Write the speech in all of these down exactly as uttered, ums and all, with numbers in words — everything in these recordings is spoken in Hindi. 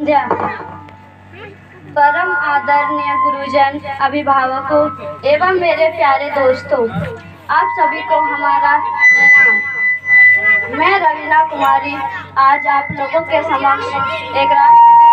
संध्या। परम आदरणीय गुरुजन, अभिभावकों एवं मेरे प्यारे दोस्तों, आप सभी को हमारा प्रणाम। मैं रवीना कुमारी आज आप लोगों के समक्ष एक राष्ट्रगीत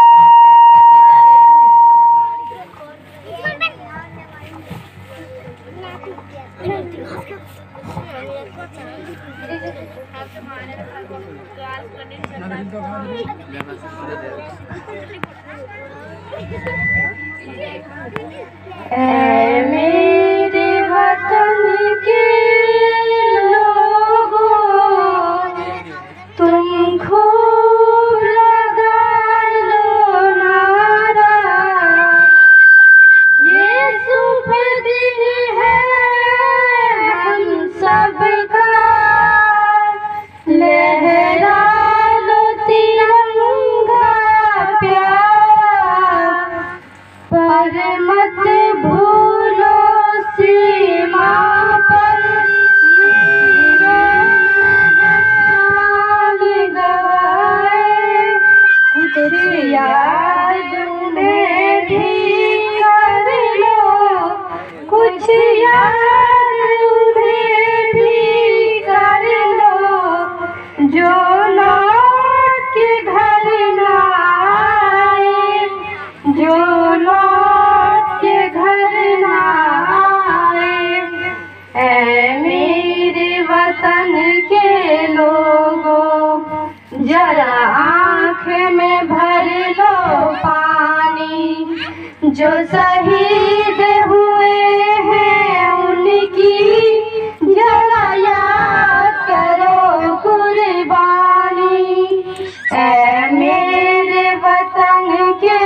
ऐ मेरे वतन के लोगों, तुम खूब लगा लो नारा, ये शुभ दिन है हम सबका, लहरा लो तिरंगा प्यारा, पर मत भूलो सीमा पर गवाए, कुछ याद उन्हें भी कर लो, कुछ याद उन्हें भी कर लो, जो लौट के घर न आए, जो लौट के घर न आए। ऐ मेरे वतन के लोगों, जरा आँख में भर लो पानी, जो शहीद हुए हैं उनकी जरा याद करो कुर्बानी। ऐ मेरे वतन के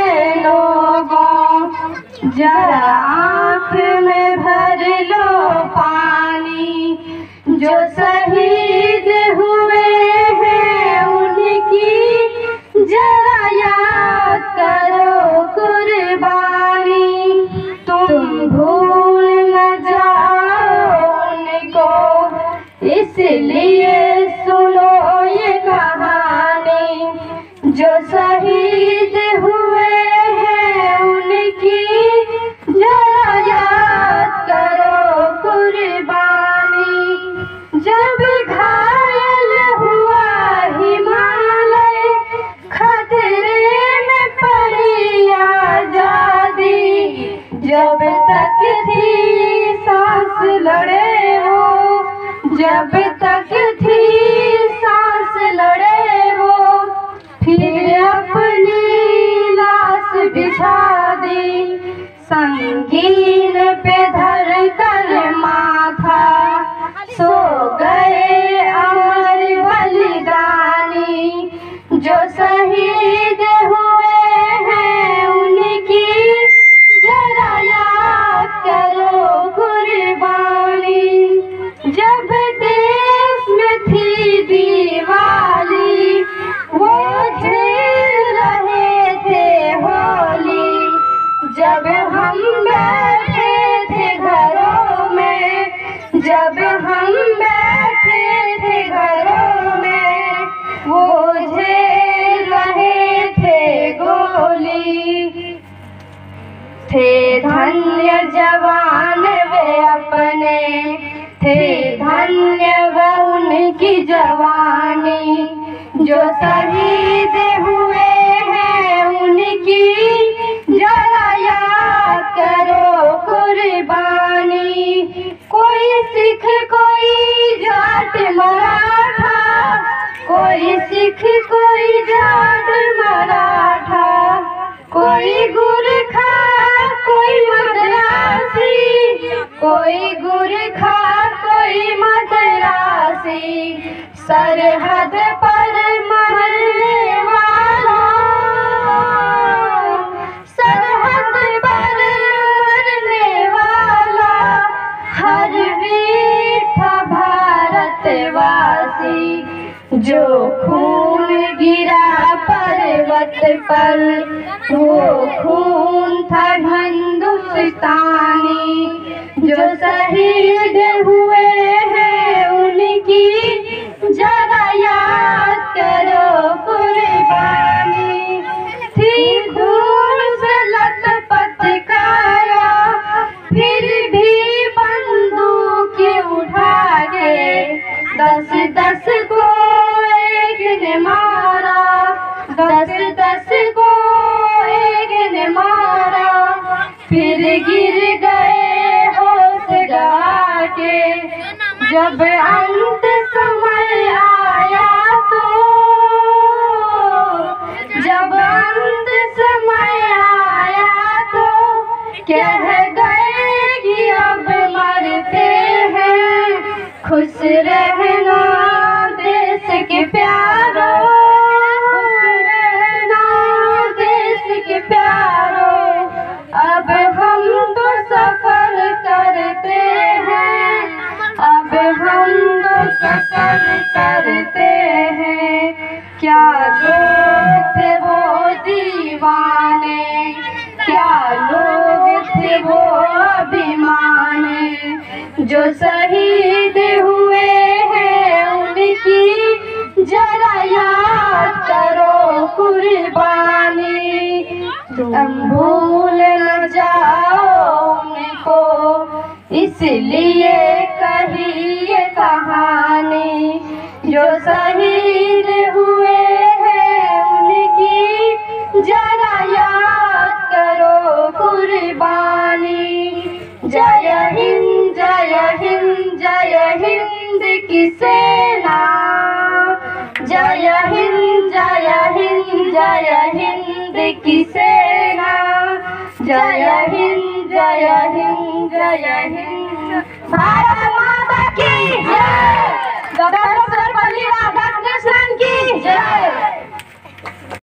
लोगों, जरा आँख में भर लो पानी, जो शहीद हुए हैं उनकी जरा याद करो कुर्बानी। तुम भूल न जाओ उनको, इसलिए सुनो ये कहानी, जो शहीद हुए हैं उनकी जरा याद करो कुर्बानी। जब घायल हुआ हिमालय, खतरे में पड़ी आजादी, जब तक थी सांस लड़े वो, जब तक थी सांस लड़े वो, फिर अपनी लाश बिछा दी, संगीन पे धर कर माथा, सो गए अमर बलिदानी, जो शहीद हुए हैं उनकी जरा याद करो कुर्बानी। जब देश में थी दिवाली, वो झेल रहे थे होली, जब हम बैठे थे घरों में, जब हम बैठे थे घरों में, वो झेल रहे थे गोली। थे धन्य जवान वे अपने, थे धन्य व उनकी जवानी, जो शहीद हुए हैं उनकी जरा याद करो कुर्बानी। कोई सिख कोई जाट मराठा, कोई सिख कोई जाट मराठा, कोई गुरखा कोई मद्रासी, कोई गुरखा कोई मद्रासी, सरहद पर मरने वाला, सरहद पर मरने वाला, हर वीर था भारतवासी, जो खून गिरा पर्वत पर, वो खून था हिंदुस्तानी, जो शहीद हुए हैं उनकी जरा याद करो कुर्बानी। थी दस को एक ने मारा, फिर गिर गए होश गवा के। जब अंत समय आया तो, जब अंत समय आया तो कह गए कि अब मरते हैं। खुश रहना देश के प्यारों, खुश रहना देश के प्यारों। अब हम तो सफर करते हैं, अब हम तो सफर करते हैं। क्या लोग थे वो दीवाने, क्या लोग थे वो अभिमानी, जो शहीद हुए हैं उनकी जरा याद करो कुर्बानी। तुम भूल न जाओ उनको, इसलिए कही ये कहानी। जो शहीद हुए हैं उनकी जरा याद करो कुर्बानी। जय हिंद जय हिंद जय हिंद की सेना, जय हिंद जय हिंद जय हिंद की सेना। जय हिंद जय हिंद जय हिंद। भारत माता की जय। डॉक्टर सर्वपल्ली राधाकृष्णन की जय।